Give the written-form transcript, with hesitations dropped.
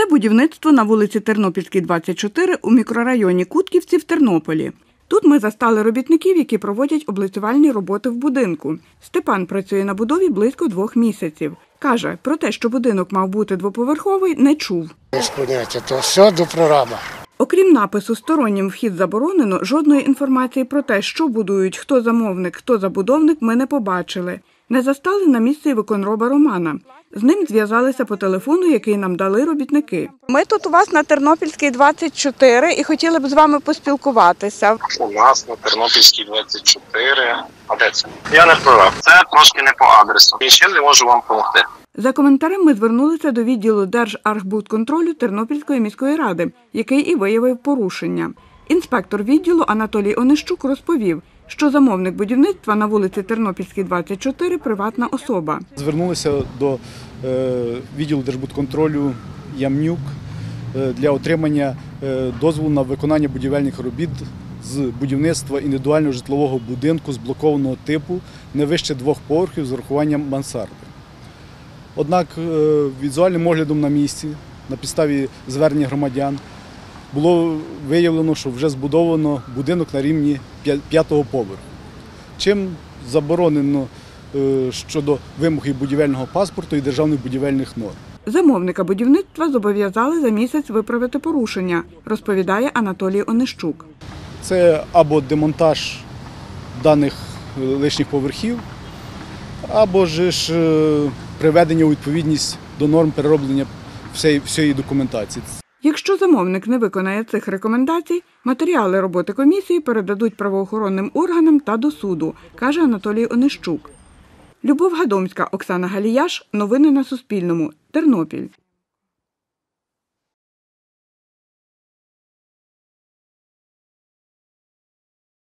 Це будівництво на вулиці Тернопільській, 24 у мікрорайоні Кутківці в Тернополі. Тут ми застали робітників, які проводять облицювальні роботи в будинку. Степан працює на будові близько 2 місяців. Каже, про те, що будинок мав бути двоповерховий, не чув. Без поняття, то все до прорама. Окрім напису «Стороннім вхід заборонено», жодної інформації про те, що будують, хто замовник, хто забудовник, ми не побачили. Не застали на місці виконроба Романа. З ним зв'язалися по телефону, який нам дали робітники. Ми тут у вас на Тернопільській, 24 і хотіли б з вами поспілкуватися. У нас на Тернопільській, 24. А де це? Я не прораб. Це трошки не по адресу. І чим не можу вам допомогти. За коментарем ми звернулися до відділу Держархбудконтролю Тернопільської міської ради, який і виявив порушення. Інспектор відділу Анатолій Онищук розповів, що замовник будівництва на вулиці Тернопільській, 24 – приватна особа. Звернулися до відділу Держбудконтролю Ямнюк для отримання дозволу на виконання будівельних робіт з будівництва індивідуального житлового будинку з блокованого типу не вище 2 поверхів з урахуванням мансарди. Однак візуальним оглядом на місці, на підставі звернення громадян, було виявлено, що вже збудовано будинок на рівні 5-го поверху, чим заборонено щодо вимоги будівельного паспорту і державних будівельних норм. Замовника будівництва зобов'язали за місяць виправити порушення, розповідає Анатолій Онищук. Це або демонтаж даних лишніх поверхів, або ж приведення у відповідність до норм перероблення всієї документації. Якщо замовник не виконає цих рекомендацій, матеріали роботи комісії передадуть правоохоронним органам та до суду, каже Анатолій Онищук. Любов Гадомська, Оксана Галіяш. Новини на Суспільному. Тернопіль.